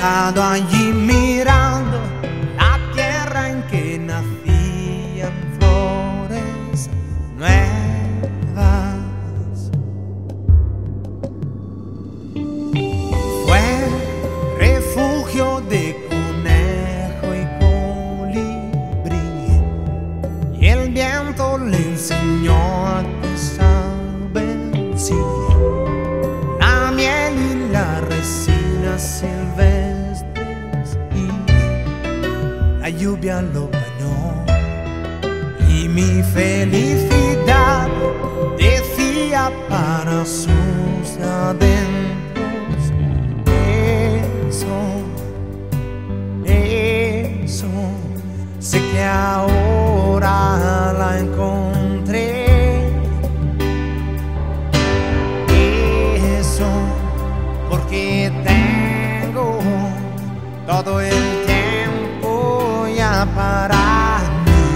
sentado allí mirando la tierra en que nacían flores nuevas. Fue refugio de conejo y colibrí, y el viento le enseñó a que saben sí la miel y las resinas silvestres, y la lluvia lo bañó, y mi felicidad decía para sus adentros: eso, sé que ahora la encontré. Eso, porque tengo todo el tiempo ya para mí.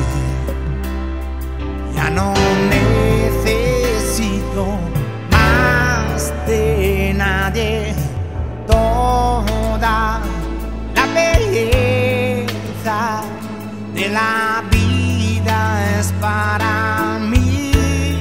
Ya no necesito más de nadie. Toda la belleza de la vida es para mí.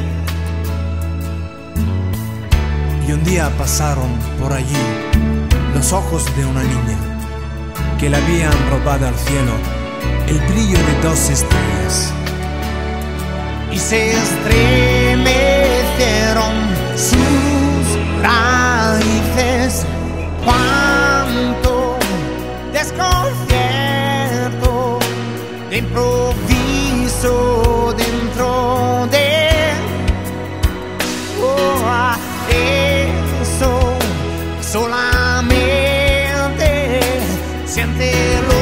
Y un día pasaron por allí los ojos de una niña que le habían robado al cielo el brillo de 2 estrellas, y se estremecieron sus raíces. Cuánto desconcierto de improviso dentro de eso. Solamente siéntelo.